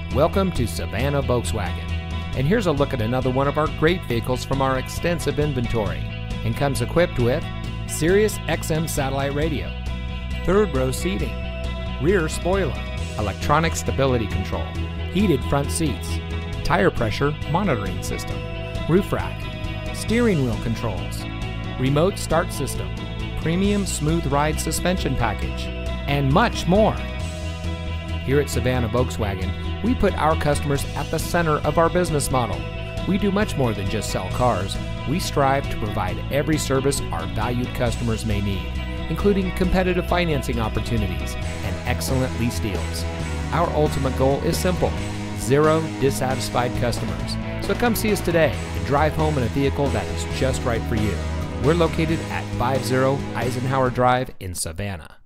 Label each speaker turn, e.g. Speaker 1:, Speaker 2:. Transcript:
Speaker 1: Welcome to Savannah Volkswagen. And here's a look at another one of our great vehicles from our extensive inventory, and comes equipped with Sirius XM satellite radio, third row seating, rear spoiler, electronic stability control, heated front seats, tire pressure monitoring system, roof rack, steering wheel controls, remote start system, premium smooth ride suspension package, and much more. Here at Savannah Volkswagen, we put our customers at the center of our business model. We do much more than just sell cars. We strive to provide every service our valued customers may need, including competitive financing opportunities and excellent lease deals. Our ultimate goal is simple: zero dissatisfied customers. So come see us today and drive home in a vehicle that is just right for you. We're located at 50 Eisenhower Drive in Savannah.